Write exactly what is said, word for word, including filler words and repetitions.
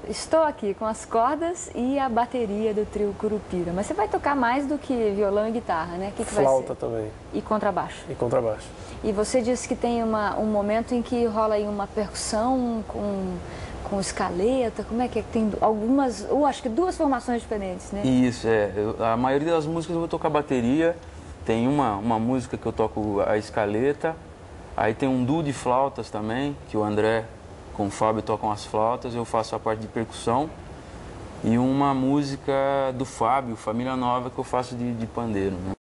estou aqui com as cordas e a bateria do trio Curupira. Mas você vai tocar mais do que violão e guitarra, né? O que que vai ser? Flauta também. E contrabaixo. E contrabaixo. E você disse que tem uma, um momento em que rola aí uma percussão com, com escaleta. Como é que é? Tem algumas, ou acho que duas formações diferentes, né? Isso, é. Eu, a maioria das músicas eu vou tocar bateria. Tem uma, uma música que eu toco a escaleta. Aí tem um duo de flautas também, que o André com o Fábio tocam as flautas. Eu faço a parte de percussão. E uma música do Fábio, Família Nova, que eu faço de, de pandeiro, né?